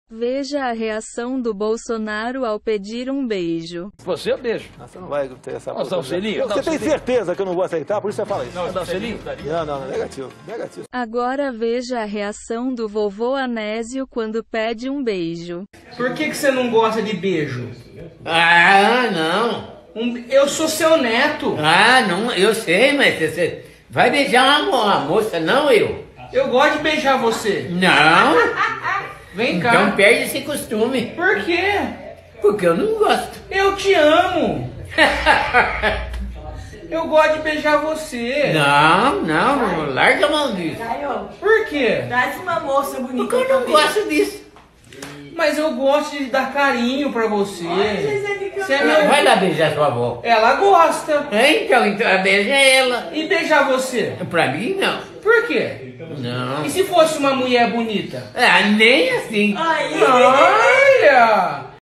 Veja a reação do Bolsonaro ao pedir um beijo. Você eu beijo. Você não vai ter essa Posso dar um selinho? Você tem certeza que eu não vou aceitar, por isso você fala isso. Não, dá um selinho? Não, negativo. Agora veja a reação do vovô Anésio quando pede um beijo. Por que você não gosta de beijo? Ah, não. Eu sou seu neto. Ah, não, eu sei, mas você vai beijar uma moça, não eu. Eu gosto de beijar você. Não. Vem cá. Então perde esse costume. Por quê? Porque eu não gosto. Eu te amo. Eu gosto de beijar você. Não, larga a mão disso. Por quê? Traz uma moça bonita. Porque eu não gosto disso. Mas eu gosto de dar carinho pra você. Você é meu... Vai lá beijar sua avó. Ela gosta. Então beija ela. E beijar você? Pra mim, não. Por quê? Não. E se fosse uma mulher bonita? Ah, nem assim. Aí. Ah!